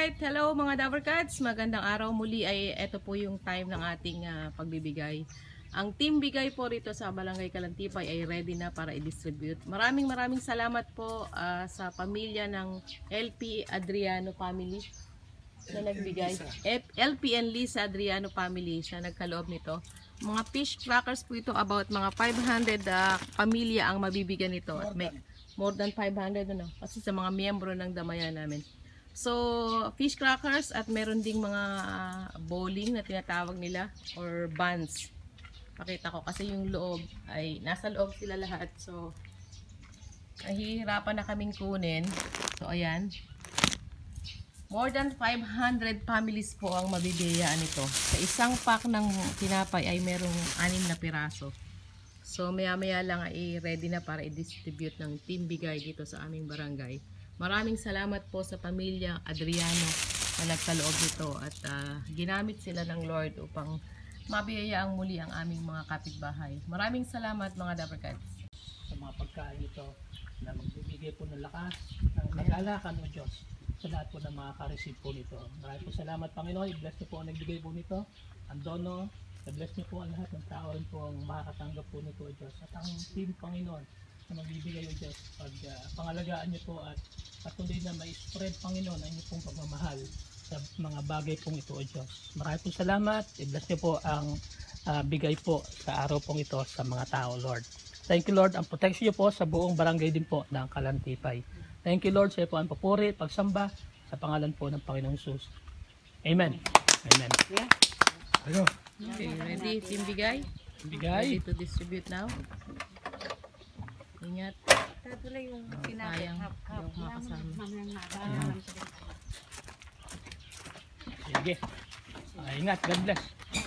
Alright, hello mga Dabarkads, magandang araw muli. Ay ito po yung time ng ating pagbibigay. Ang Team Bigay po rito sa Barangay Kalantipay ay ready na para i-distribute. Maraming salamat po sa pamilya ng LP Adriano family na nagbigay. LP and Liza Adriano family na nagkaloob nito. Mga fish crackers po ito, about mga 500 pamilya ang mabibigyan nito. At may more than 500 ano, kasi sa mga miyembro ng damayan namin. So, fish crackers at meron ding mga bowling na tinatawag nila or buns. Pakita ko kasi yung loob ay nasa loob sila lahat. So, nahihirapan na kaming kunin. So, ayan. More than 500 families po ang mabibigyan nito. Sa isang pack ng tinapay ay merong 6 na piraso. So, maya-maya lang ay ready na para i-distribute ng Team Bigay dito sa aming barangay. Maraming salamat po sa pamilya Adriano na nagkaloob nito at ginamit sila ng Lord upang mabiyayaang muli ang aming mga kapitbahay. Maraming salamat mga Dabarkads. Sa mga pagkain ito na magbibigay po ng lakas, ng nag-alakan o Diyos sa lahat po ng makaka-receive po nito. Maraming po salamat Panginoon, i-bless niyo po ang nagbigay po nito, ang dono, i-bless niyo po ang lahat ng tao rin po ang makakatanggap po nito o Diyos. At ang team Panginoon na magbibigay o Diyos, pangalagaan niyo po at patuloy na may-spread Panginoon ang inyong pong pagmamahal sa mga bagay pong ito o Diyos. Maraming po salamat, i-bless niyo po ang bigay po sa araw pong ito sa mga tao Lord. Thank you Lord, ang protection niyo po sa buong barangay din po ng Kalantipay. Thank you Lord sa iyo po ang papuri, pagsamba sa pangalan po ng Panginoong Jesus. Amen. Amen. Okay, ready Team Bigay? Bigay. Ready to distribute now? Ingat. Tatuloy yung Sayang, yung makasama. Sige. Ingat, God bless.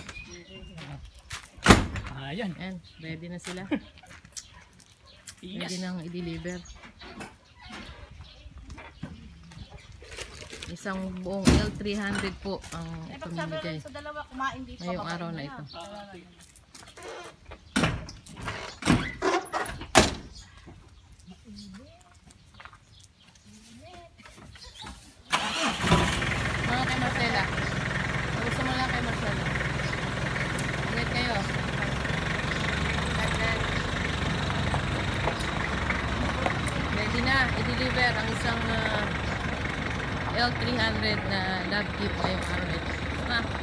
Ayan. And ready na sila. Yes. Ready nang i-deliver. Isang buong L300 po ang pamimigay sa dalawa kumain dito ngayong araw na ito. Mga kay Marcela. Gusto mo lang kay Marcela. Ingat kayo. Ready na i-deliver ang isang L300 na love gift ngayong araw na ito.